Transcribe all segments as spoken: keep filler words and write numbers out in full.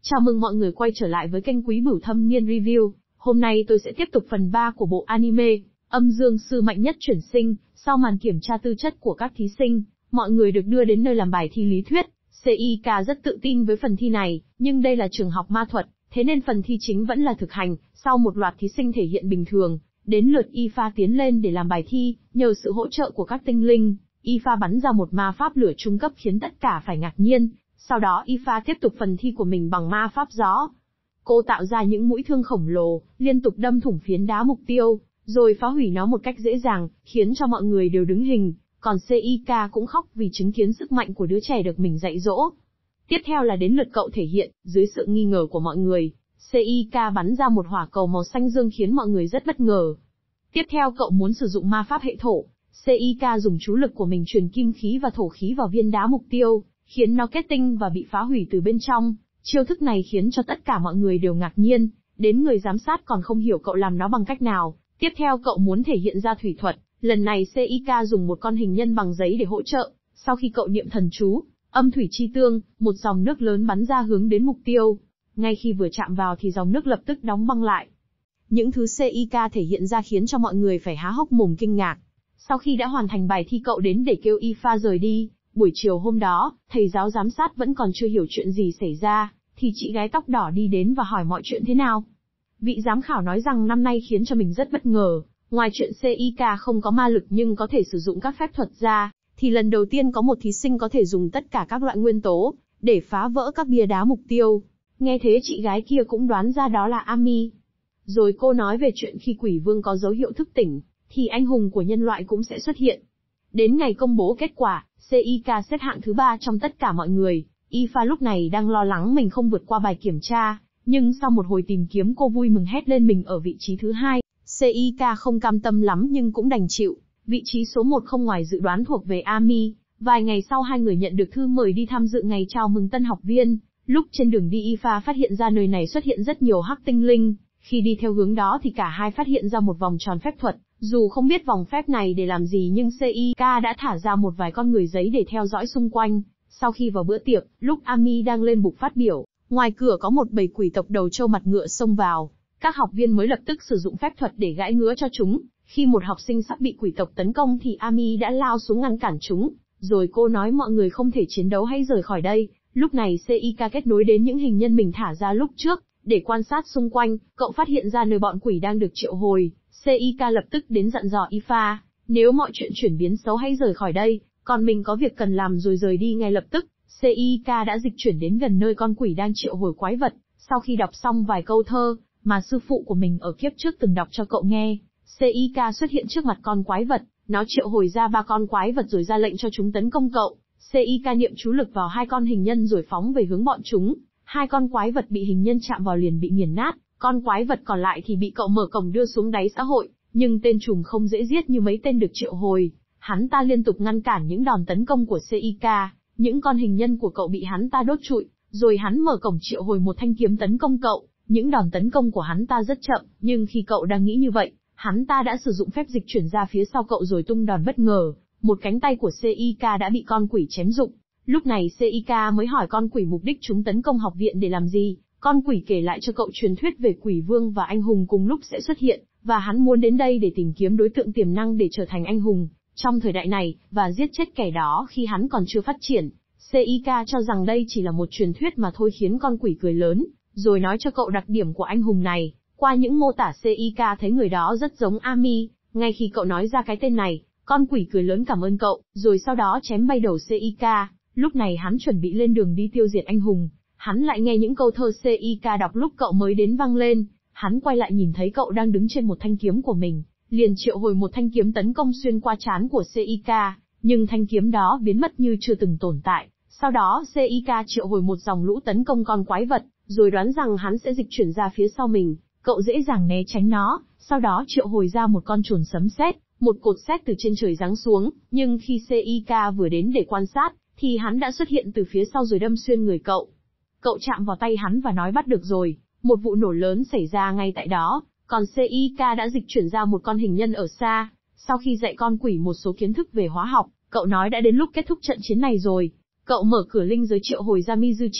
Chào mừng mọi người quay trở lại với kênh Quý Bửu Thâm Niên Review. Hôm nay tôi sẽ tiếp tục phần ba của bộ anime, Âm Dương Sư Mạnh Nhất Chuyển Sinh. Sau màn kiểm tra tư chất của các thí sinh, mọi người được đưa đến nơi làm bài thi lý thuyết. xê i ca rất tự tin với phần thi này, nhưng đây là trường học ma thuật, thế nên phần thi chính vẫn là thực hành. Sau một loạt thí sinh thể hiện bình thường, đến lượt Ifa tiến lên để làm bài thi, nhờ sự hỗ trợ của các tinh linh, Ifa bắn ra một ma pháp lửa trung cấp khiến tất cả phải ngạc nhiên. Sau đó Ifa tiếp tục phần thi của mình bằng ma pháp gió. Cô tạo ra những mũi thương khổng lồ, liên tục đâm thủng phiến đá mục tiêu, rồi phá hủy nó một cách dễ dàng, khiến cho mọi người đều đứng hình. Còn xê i ca cũng khóc vì chứng kiến sức mạnh của đứa trẻ được mình dạy dỗ. Tiếp theo là đến lượt cậu thể hiện, dưới sự nghi ngờ của mọi người, xê i ca bắn ra một hỏa cầu màu xanh dương khiến mọi người rất bất ngờ. Tiếp theo cậu muốn sử dụng ma pháp hệ thổ, xê i ca dùng chú lực của mình truyền kim khí và thổ khí vào viên đá mục tiêu, khiến nó kết tinh và bị phá hủy từ bên trong. Chiêu thức này khiến cho tất cả mọi người đều ngạc nhiên, đến người giám sát còn không hiểu cậu làm nó bằng cách nào. Tiếp theo cậu muốn thể hiện ra thủy thuật, lần này xê i ca dùng một con hình nhân bằng giấy để hỗ trợ. Sau khi cậu niệm thần chú, âm thủy chi tương, một dòng nước lớn bắn ra hướng đến mục tiêu. Ngay khi vừa chạm vào thì dòng nước lập tức đóng băng lại. Những thứ xê i ca thể hiện ra khiến cho mọi người phải há hốc mồm kinh ngạc. Sau khi đã hoàn thành bài thi cậu đến để kêu Ifa rời đi. Buổi chiều hôm đó, thầy giáo giám sát vẫn còn chưa hiểu chuyện gì xảy ra, thì chị gái tóc đỏ đi đến và hỏi mọi chuyện thế nào. Vị giám khảo nói rằng năm nay khiến cho mình rất bất ngờ, ngoài chuyện xê i ca không có ma lực nhưng có thể sử dụng các phép thuật ra, thì lần đầu tiên có một thí sinh có thể dùng tất cả các loại nguyên tố, để phá vỡ các bia đá mục tiêu. Nghe thế chị gái kia cũng đoán ra đó là Ami. Rồi cô nói về chuyện khi quỷ vương có dấu hiệu thức tỉnh, thì anh hùng của nhân loại cũng sẽ xuất hiện. Đến ngày công bố kết quả, xê i ca xếp hạng thứ ba trong tất cả mọi người. Ifa lúc này đang lo lắng mình không vượt qua bài kiểm tra, nhưng sau một hồi tìm kiếm cô vui mừng hét lên mình ở vị trí thứ hai. xê i ca không cam tâm lắm nhưng cũng đành chịu. Vị trí số một không ngoài dự đoán thuộc về Ami. Vài ngày sau hai người nhận được thư mời đi tham dự ngày chào mừng tân học viên. Lúc trên đường đi Ifa phát hiện ra nơi này xuất hiện rất nhiều hắc tinh linh. Khi đi theo hướng đó thì cả hai phát hiện ra một vòng tròn phép thuật. Dù không biết vòng phép này để làm gì nhưng xê i ca đã thả ra một vài con người giấy để theo dõi xung quanh. Sau khi vào bữa tiệc, lúc Ami đang lên bục phát biểu, ngoài cửa có một bầy quỷ tộc đầu trâu mặt ngựa xông vào. Các học viên mới lập tức sử dụng phép thuật để gãi ngứa cho chúng. Khi một học sinh sắp bị quỷ tộc tấn công thì Ami đã lao xuống ngăn cản chúng. Rồi cô nói mọi người không thể chiến đấu hãy rời khỏi đây. Lúc này xê i ca kết nối đến những hình nhân mình thả ra lúc trước, để quan sát xung quanh. Cậu phát hiện ra nơi bọn quỷ đang được triệu hồi. xê i ca lập tức đến dặn dò Ifa, nếu mọi chuyện chuyển biến xấu hãy rời khỏi đây, còn mình có việc cần làm rồi rời đi ngay lập tức. xê i ca đã dịch chuyển đến gần nơi con quỷ đang triệu hồi quái vật. Sau khi đọc xong vài câu thơ mà sư phụ của mình ở kiếp trước từng đọc cho cậu nghe, xê i ca xuất hiện trước mặt con quái vật, nó triệu hồi ra ba con quái vật rồi ra lệnh cho chúng tấn công cậu. xê i ca niệm chú lực vào hai con hình nhân rồi phóng về hướng bọn chúng. Hai con quái vật bị hình nhân chạm vào liền bị nghiền nát. Con quái vật còn lại thì bị cậu mở cổng đưa xuống đáy xã hội, nhưng tên trùm không dễ giết như mấy tên được triệu hồi. Hắn ta liên tục ngăn cản những đòn tấn công của xê i ca, những con hình nhân của cậu bị hắn ta đốt trụi, rồi hắn mở cổng triệu hồi một thanh kiếm tấn công cậu. Những đòn tấn công của hắn ta rất chậm, nhưng khi cậu đang nghĩ như vậy, hắn ta đã sử dụng phép dịch chuyển ra phía sau cậu rồi tung đòn bất ngờ. Một cánh tay của xê i ca đã bị con quỷ chém rụng. Lúc này xê i ca mới hỏi con quỷ mục đích chúng tấn công học viện để làm gì. Con quỷ kể lại cho cậu truyền thuyết về quỷ vương và anh hùng cùng lúc sẽ xuất hiện, và hắn muốn đến đây để tìm kiếm đối tượng tiềm năng để trở thành anh hùng trong thời đại này, và giết chết kẻ đó khi hắn còn chưa phát triển. xê i ca cho rằng đây chỉ là một truyền thuyết mà thôi khiến con quỷ cười lớn, rồi nói cho cậu đặc điểm của anh hùng này. Qua những mô tả xê i ca thấy người đó rất giống Ami. Ngay khi cậu nói ra cái tên này, con quỷ cười lớn cảm ơn cậu, rồi sau đó chém bay đầu xê i ca. Lúc này hắn chuẩn bị lên đường đi tiêu diệt anh hùng. Hắn lại nghe những câu thơ xê i ca đọc lúc cậu mới đến vang lên. Hắn quay lại nhìn thấy cậu đang đứng trên một thanh kiếm của mình, liền triệu hồi một thanh kiếm tấn công xuyên qua trán của xê i ca, nhưng thanh kiếm đó biến mất như chưa từng tồn tại. Sau đó xê i ca triệu hồi một dòng lũ tấn công con quái vật, rồi đoán rằng hắn sẽ dịch chuyển ra phía sau mình. Cậu dễ dàng né tránh nó, sau đó triệu hồi ra một con trồn sấm sét, một cột sét từ trên trời giáng xuống, nhưng khi xê i ca vừa đến để quan sát, thì hắn đã xuất hiện từ phía sau rồi đâm xuyên người cậu. Cậu chạm vào tay hắn và nói bắt được rồi. Một vụ nổ lớn xảy ra ngay tại đó, còn xê i ca đã dịch chuyển ra một con hình nhân ở xa. Sau khi dạy con quỷ một số kiến thức về hóa học, cậu nói đã đến lúc kết thúc trận chiến này rồi. Cậu mở cửa linh giới triệu hồi ra Mizuchi,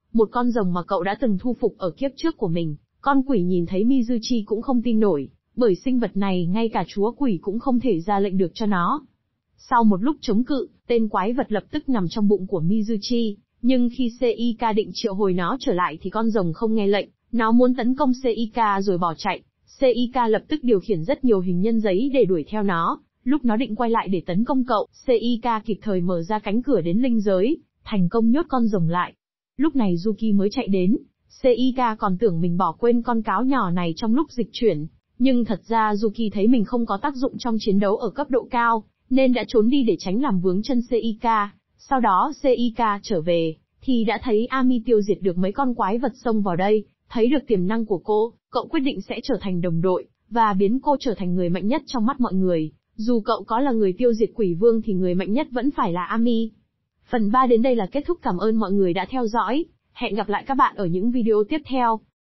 một con rồng mà cậu đã từng thu phục ở kiếp trước của mình. Con quỷ nhìn thấy Mizuchi cũng không tin nổi, bởi sinh vật này ngay cả chúa quỷ cũng không thể ra lệnh được cho nó. Sau một lúc chống cự, tên quái vật lập tức nằm trong bụng của Mizuchi, nhưng khi Seika định triệu hồi nó trở lại thì con rồng không nghe lệnh, nó muốn tấn công Seika rồi bỏ chạy. Seika lập tức điều khiển rất nhiều hình nhân giấy để đuổi theo nó, lúc nó định quay lại để tấn công cậu, Seika kịp thời mở ra cánh cửa đến linh giới, thành công nhốt con rồng lại. Lúc này Yuki mới chạy đến, Seika còn tưởng mình bỏ quên con cáo nhỏ này trong lúc dịch chuyển, nhưng thật ra Yuki thấy mình không có tác dụng trong chiến đấu ở cấp độ cao, nên đã trốn đi để tránh làm vướng chân Seika. Sau đó Seika trở về, thì đã thấy Ami tiêu diệt được mấy con quái vật xông vào đây, thấy được tiềm năng của cô, cậu quyết định sẽ trở thành đồng đội, và biến cô trở thành người mạnh nhất trong mắt mọi người. Dù cậu có là người tiêu diệt quỷ vương thì người mạnh nhất vẫn phải là Ami. Phần ba đến đây là kết thúc, cảm ơn mọi người đã theo dõi. Hẹn gặp lại các bạn ở những video tiếp theo.